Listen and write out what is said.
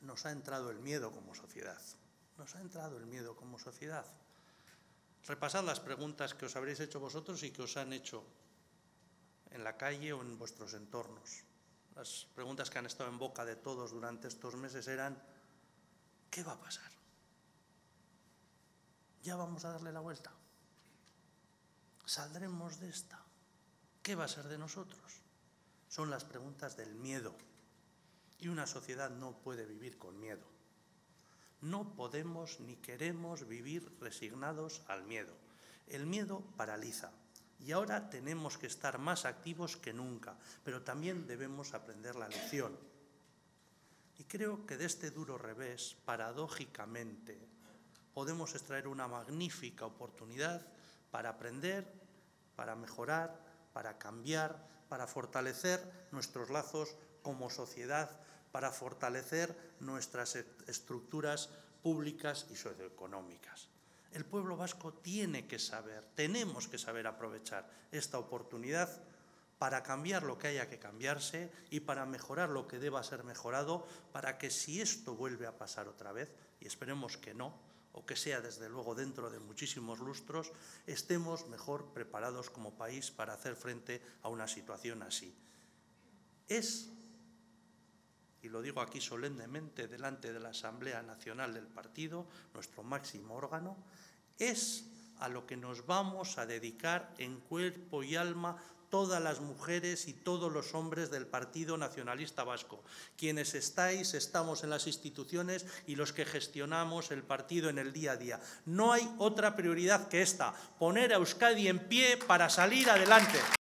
nos ha entrado el miedo como sociedad. Nos ha entrado el miedo como sociedad. Repasad las preguntas que os habréis hecho vosotros y que os han hecho en la calle o en vuestros entornos. Las preguntas que han estado en boca de todos durante estos meses eran: ¿qué va a pasar? ¿Ya vamos a darle la vuelta? ¿Saldremos de esta? ¿Qué va a ser de nosotros? Son las preguntas del miedo. Y una sociedad no puede vivir con miedo. No podemos ni queremos vivir resignados al miedo. El miedo paraliza. Y ahora tenemos que estar más activos que nunca, pero también debemos aprender la lección. Y creo que de este duro revés, paradójicamente, podemos extraer una magnífica oportunidad para aprender, para mejorar, para cambiar, para fortalecer nuestros lazos como sociedad, para fortalecer nuestras estructuras públicas y socioeconómicas. El pueblo vasco tiene que saber, tenemos que saber aprovechar esta oportunidad para cambiar lo que haya que cambiarse y para mejorar lo que deba ser mejorado, para que si esto vuelve a pasar otra vez, y esperemos que no, o que sea desde luego dentro de muchísimos lustros, estemos mejor preparados como país para hacer frente a una situación así. Es, y lo digo aquí solemnemente delante de la Asamblea Nacional del Partido, nuestro máximo órgano, es a lo que nos vamos a dedicar en cuerpo y alma todas las mujeres y todos los hombres del Partido Nacionalista Vasco. Quienes estamos en las instituciones y los que gestionamos el partido en el día a día. No hay otra prioridad que esta, poner a Euskadi en pie para salir adelante.